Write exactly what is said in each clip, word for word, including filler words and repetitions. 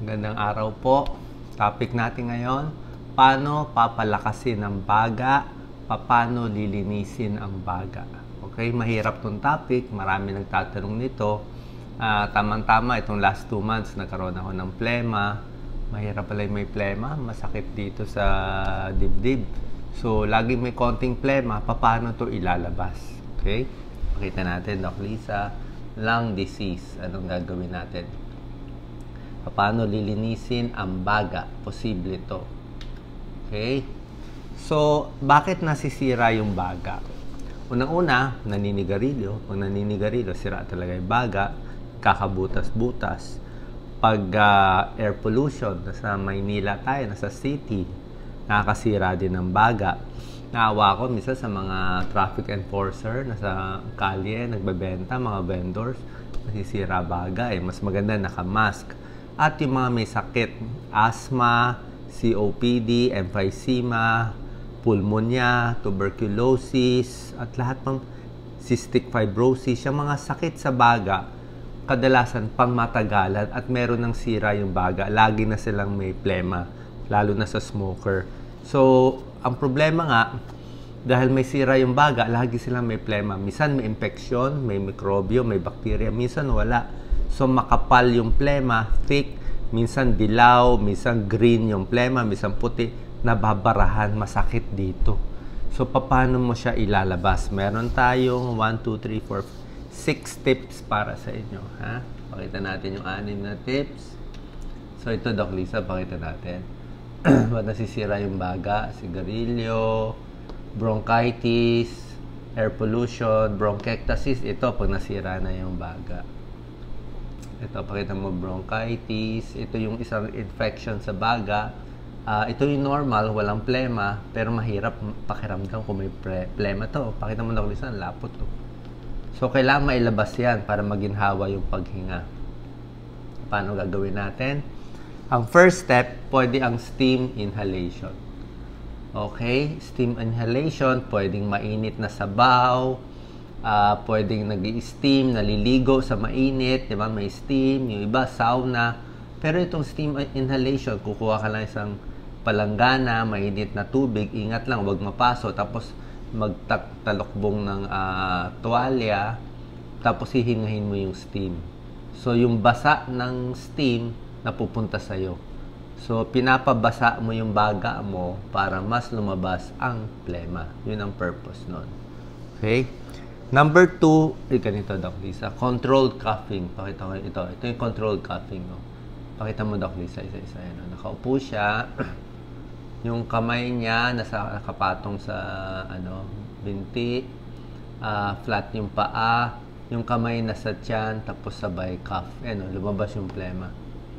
Magandang araw po. Topic natin ngayon, paano papalakasin ang baga, paano lilinisin ang baga. Okay, mahirap tong topic, marami nagtatanong nito. Uh, Tamang-tama, itong last two months nagkaroon ako ng plema. Mahirap pala yung may plema, masakit dito sa dibdib. So, laging may konting plema, paano to ilalabas? Okay, makita natin, Doc Lisa, lung disease. Anong gagawin natin? Paano lilinisin ang baga? Posible to. Okay? So, bakit nasisira yung baga? Unang-una, naninigarilyo. Pag naninigarilyo, sira talaga yung baga. Kakabutas-butas. Pag uh, air pollution, nasa Maynila tayo, nasa city, nakakasira din ng baga. Naawa ko minsan sa mga traffic enforcer, nasa kalye, nagbebenta, mga vendors, nasisira baga eh. Mas maganda naka-mask. At yung mga may sakit, asthma, C O P D, emphysema, pulmonya, tuberculosis, at lahat ng cystic fibrosis, yung mga sakit sa baga, kadalasan pang matagalan at meron ng sira yung baga. Lagi na silang may plema, lalo na sa smoker. So, ang problema nga, dahil may sira yung baga, lagi silang may plema. Minsan may infection, may mikrobyo, may bakterya, minsan wala. So, makapal yung plema, thick, minsan dilaw, minsan green yung plema, minsan puti, nababarahan, masakit dito. So, paano mo siya ilalabas? Meron tayong one, two, three, four, six tips para sa inyo. Ha? Pakita natin yung anim na tips. So, ito, Doc Lisa, pakita natin. Ba't nasisira yung baga? Sigarilyo, bronchitis, air pollution, bronchiectasis. Ito, pag nasira na yung baga. Ito, pakita mo, bronchitis. Ito yung isang infection sa baga. Uh, ito yung normal, walang plema, pero mahirap pakiramdam kung may plema to. Pakita mo na kung isang lapot to. So, kailangan mailabas yan para maginhawa yung paghinga. Paano gagawin natin? Ang first step, pwede ang steam inhalation. Okay? Steam inhalation, pwedeng mainit na sabaw, Uh, pwedeng nag-i-steam, naliligo sa mainit, di ba? May steam, yung iba, sauna. Pero itong steam inhalation, kukuha ka lang isang palanggana, mainit na tubig, ingat lang, huwag mapaso. Tapos, magtalokbong ng uh, tuwalya, tapos hihingahin mo yung steam. So, yung basa ng steam, napupunta sa'yo. So, pinapabasa mo yung baga mo para mas lumabas ang plema. Yun ang purpose nun. Okay? Number two, eh, ganito, Doc Lisa, controlled coughing. Pakita ko ito. Ito yung controlled coughing. No? Pakita mo, Doc Lisa, isa-isa. No? Nakaupo siya. Yung kamay niya, nasa nakapatong sa ano, binti. Uh, flat yung paa. Yung kamay nasa tiyan, tapos sabay cough. Eh, no? Lumabas yung plema.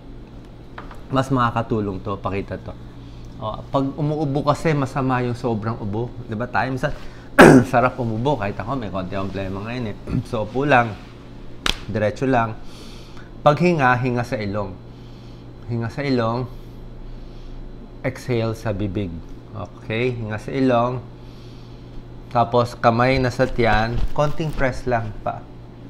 Mas makakatulong to. Pakita to. O, pag umuubo kasi, masama yung sobrang ubo. Diba tayo? Minsan, sarap umubo, kahit ako may konti ang plema ngayon eh. So, upo lang, diretso lang. Paghinga, hinga sa ilong. Hinga sa ilong, exhale sa bibig. Okay, hinga sa ilong. Tapos, kamay na sa tiyan, konting press lang pa.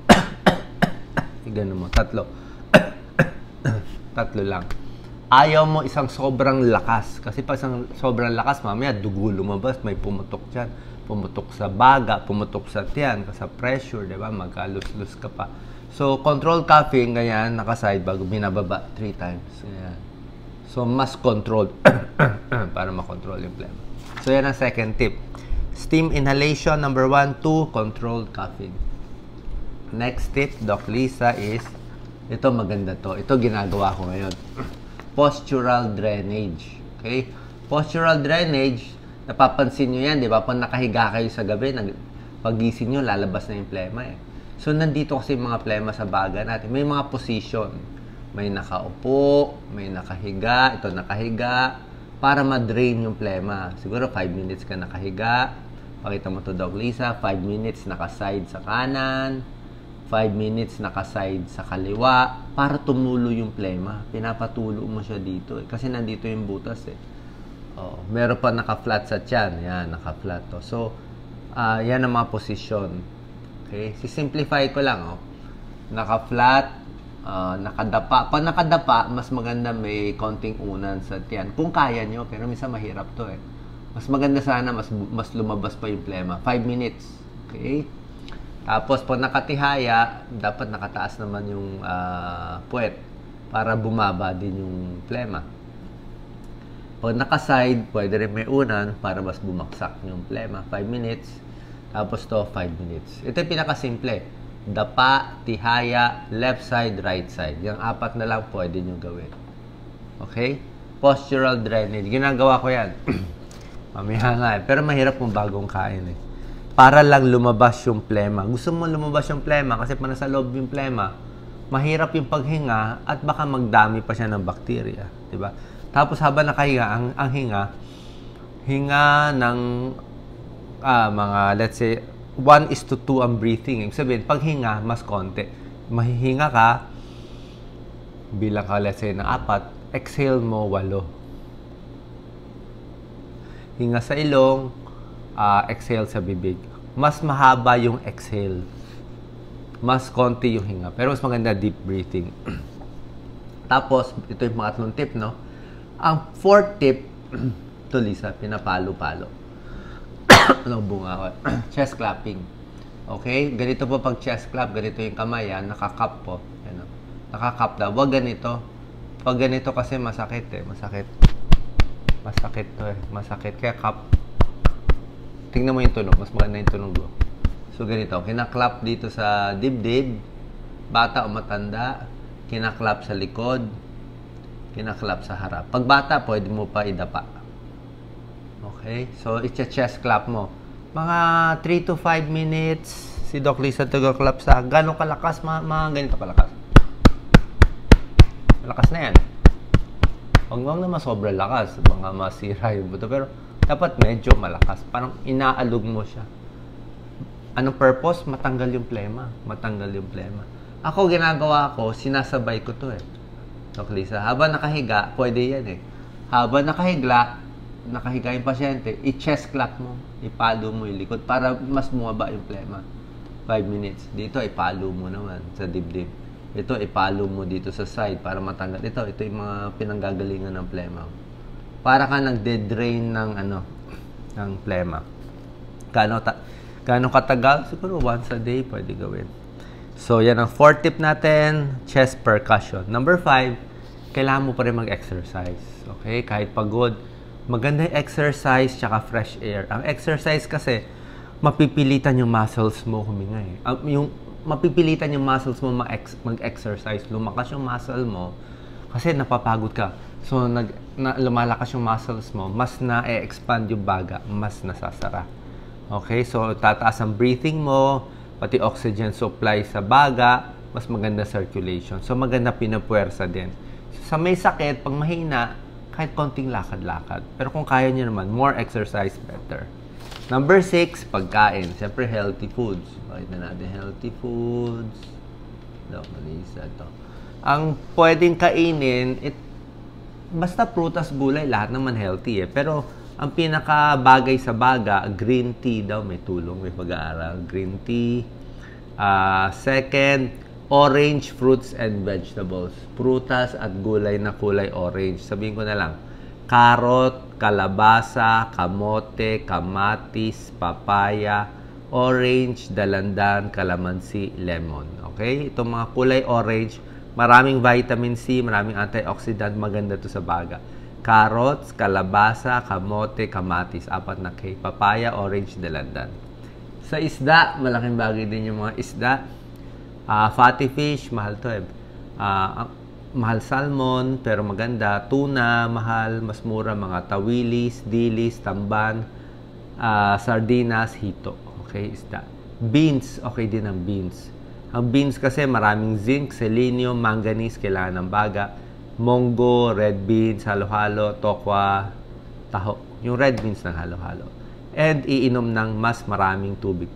Ganun mo, tatlo. Tatlo lang. Ayaw mo isang sobrang lakas. Kasi pag isang sobrang lakas, mamaya dugo lumabas, may pumutok dyan. Pumutok sa baga, pumutok sa tiyan, sa pressure, di ba? Magkalus-lus ka pa. So, control coughing, ganyan, nakaside bago binababa three times. Ganyan. So, mas controlled para makontrol yung plema. So, yan ang second tip. Steam inhalation, number one, two, controlled coughing. Next tip, Doc Lisa, is, ito maganda to. Ito ginagawa ko ngayon. Postural drainage. Okay? Postural drainage, napapansin nyo yan, di ba? Pag nakahiga kayo sa gabi, pag-gising nyo, lalabas na yung plema eh. So, nandito kasi yung mga plema sa baga natin. May mga position. May nakaupo, may nakahiga, ito nakahiga, para ma-drain yung plema. Siguro, five minutes ka nakahiga. Pakita mo to, Doc Lisa. five minutes nakaside sa kanan. five minutes nakaside sa kaliwa. Para tumulo yung plema. Pinapatulo mo siya dito eh. Kasi nandito yung butas eh. Oh, meron pa naka-flat sa tiyan. Yan, naka-flat to. So, uh, yan ang mga posisyon. Okay? Si-simplify ko lang. Oh. Naka-flat. Uh, nakadapa. Pag nakadapa, mas maganda may konting unan sa tiyan. Kung kaya nyo, pero minsan mahirap to eh. Mas maganda sana, mas, mas lumabas pa yung plema. five minutes. Okay? Tapos, pag nakatihaya, dapat nakataas naman yung uh, puwet para bumaba din yung plema. Pag naka-side, pwede rin may unan para mas bumaksak yung plema. five minutes. Tapos to, five minutes. Ito yung pinakasimple. Dapa, tihaya, left side, right side. Yung apat na lang pwede nyo gawin. Okay? Postural drainage. Ginagawa ko yan. Mamaya nga eh. Pero mahirap kung bagong kain eh. Para lang lumabas yung plema. Gusto mo lumabas yung plema kasi pa nasa loob yung plema, mahirap yung paghinga at baka magdami pa siya ng bakterya. Diba? Tapos habang nakahinga, ang, ang hinga, hinga ng ah, mga, let's say, one is to two ang breathing. Ibig sabihin, pag hinga, mas konti. Mahihinga ka, bilang ka, let's say, na apat, exhale mo, walo. Hinga sa ilong, uh, exhale sa bibig. Mas mahaba yung exhale. Mas konti yung hinga. Pero mas maganda deep breathing. Tapos, ito yung pangatlong tip, no? Ang fourth tip, ito, Lisa, pinapalo-palo. Anong bunga ko? Chest clapping. Okay? Ganito po pag chest clap, ganito yung kamay, yan, nakakap po. Yan, nakakap daw. Huwag ganito. Pag ganito kasi masakit eh. Masakit. Masakit to eh. Masakit. Kaya cup. Tingnan mo yung tunog. Mas maganda yung tunog mo. So, ganito. Kinaklap dito sa dibdib. Bata o matanda. Kinaklap sa likod. Kinaklap sa harap. Pag bata, pwede mo pa idapa. Okay? So, i-chest clap mo. Mga three to five minutes, si Doc Lisa taga-clap sa gano'ng kalakas, mga, mga ganito kalakas. Malakas na yan. Huwag mo naman sobrang lakas, mga masira yung buto. Pero, dapat medyo malakas. Parang inaalog mo siya. Anong purpose? Matanggal yung plema. Matanggal yung plema. Ako, ginagawa ko, sinasabay ko to eh. Doc Lisa, habang nakahiga, pwede yan eh. Habang nakahigla, nakahiga yung pasyente, i-chest clap mo, ipalo mo yung likod para mas bumaba yung plema. five minutes. Dito, ipalo mo naman sa dibdib. Ito, ipalo mo dito sa side para matanggal. Ito, ito yung mga pinanggagalingan ng plema. Para ka nag-de-drain ng ano, ng plema. Gano'ng ta gano katagal? Siguro once a day pwede gawin. So, yan ang fourth tip natin, chest percussion. Number five, kailangan mo pa rin mag-exercise. Okay? Kahit pagod, maganda yung exercise tsaka fresh air. Ang exercise kasi, mapipilitan yung muscles mo huminga eh. Yung, mapipilitan yung muscles mo mag-exercise. Lumakas yung muscle mo kasi napapagod ka. So, nag, na, lumalakas yung muscles mo, mas na-expand yung baga, mas nasasara. Okay? So, tataas ang breathing mo, pati oxygen supply sa baga, mas maganda circulation. So, maganda pinapuwersa din. So, sa may sakit, pag mahina, kahit konting lakad-lakad. Pero kung kaya nyo naman, more exercise, better. Number six, pagkain. Siyempre, healthy foods. Bakit na natin healthy foods? No, malisa ito. Ang pwedeng kainin, it, basta prutas, gulay, lahat naman healthy eh. Pero, ang pinakabagay sa baga, green tea daw, may tulong, may pag-aaral. Green tea. Uh, second, orange fruits and vegetables. Prutas at gulay na kulay orange. Sabihin ko na lang, carrot, kalabasa, kamote, kamatis, papaya, orange, dalandan, kalamansi, lemon. Okay? Itong mga kulay orange, maraming vitamin C, maraming antioxidant, maganda to sa baga. Carrots, kalabasa, kamote, kamatis, apat na K. Papaya, orange, dalandan. Sa isda, malaking bagay din yung mga isda. Uh, fatty fish, mahal to eh. Uh, mahal salmon, pero maganda. Tuna, mahal, mas mura. Mga tawilis, dilis, tamban, uh, sardinas, hito. Okay, isda. Beans, okay din ang beans. Ang beans kasi maraming zinc, selenium, manganese, kailangan ng baga. Munggo, red beans, halo-halo, tokwa, taho. Yung red beans ng halo-halo. And iinom ng mas maraming tubig.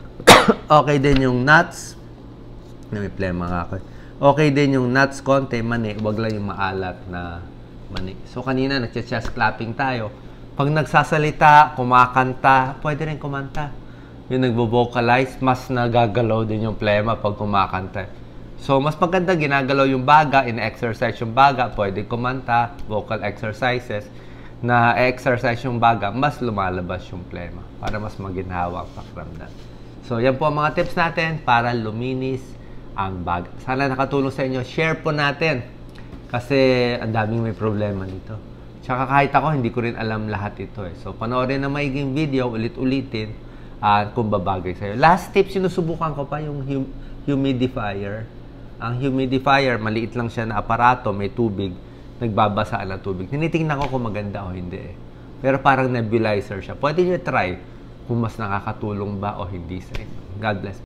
Okay din yung nuts. May plema nga ako. Okay din yung nuts, konti, mani. Huwag lang yung maalat na mani. So, kanina, nag-chest clapping tayo. Pag nagsasalita, kumakanta, pwede rin kumanta. Yung nagbo-vocalize, mas nagagalaw din yung plema pag kumakanta. So, mas maganda ginagalaw yung baga, in-exercise yung baga, pwede kumanta, vocal exercises, na exercise yung baga, mas lumalabas yung plema para mas maginhawa ang pakiramdam. So, yan po ang mga tips natin para luminis ang baga. Sana nakatulong sa inyo. Share po natin kasi ang daming may problema dito. Tsaka kahit ako, hindi ko rin alam lahat ito eh. So, panoorin na maiging video, ulit-ulitin uh, kung babagay sa'yo. Last tip, sinusubukan ko pa yung hum humidifier. Ang humidifier, maliit lang siya na aparato, may tubig, nagbabasa ng tubig. Tinitingnan ko kung maganda o hindi eh. Pero parang nebulizer siya. Pwede nyo try kung mas nakakatulong ba o hindi sa inyo. God bless.